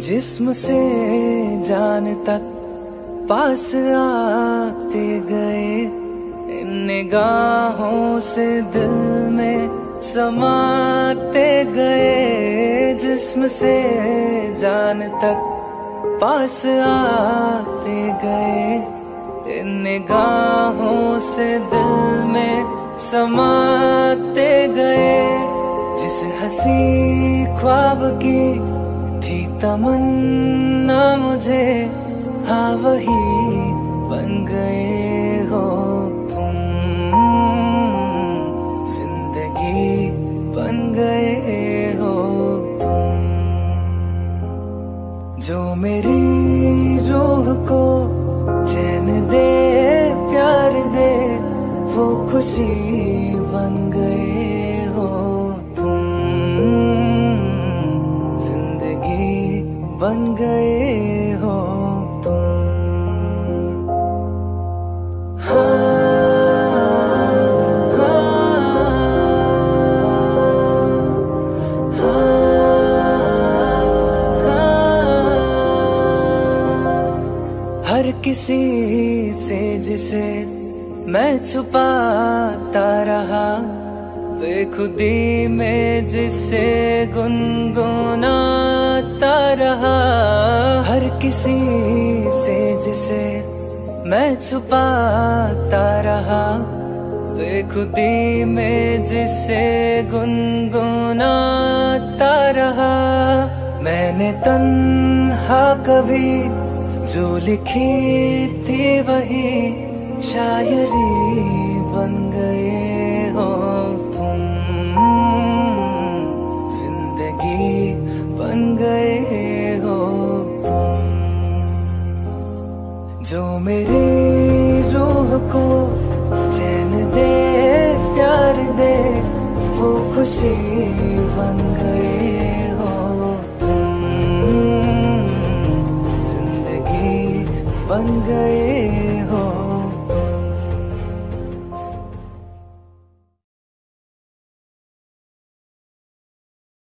जिस्म से जान तक पास आते गए, इन निगाहों से दिल में समाते गए। जिस्म से जान तक पास आते गए, इन निगाहों से दिल में समाते गए। जिस हंसी ख्वाब की थी तमन्ना मुझे, हाँ वही बन गए हो तुम। जिंदगी बन गए हो तुम, जो मेरी रूह को चैन दे प्यार दे, वो खुशी बन गए हो तुम। जिंदगी बन गए हो तुम। हाँ, हर किसी से जिसे मैं छुपाता रहा, बेखुदी में जिसे गुनगुनाता रहा। हर किसी से जिसे मैं छुपाता रहा, बेखुदी में जिसे गुनगुनाता रहा। मैंने तन्हा कभी जो लिखी थी वही शायरी बन गए हो तुम। जिंदगी बन गए हो तुम, जो मेरी रूह को चैन दे प्यार दे, वो खुशी बन गए हो तुम। जिंदगी बन गए हो।